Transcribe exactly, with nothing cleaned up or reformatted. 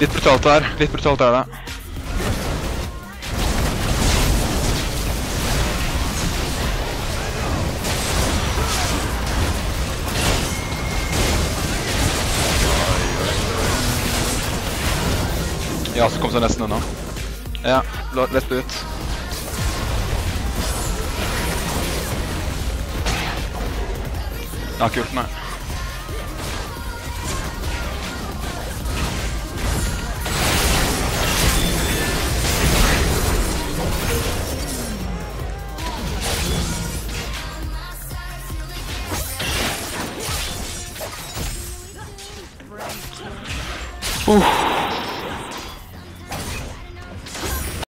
Litt brutalt her, litt brutalt er det. Ja, så kom så nesten unna. Ja, lett ut. Jeg har ikke gjort meg. Uff.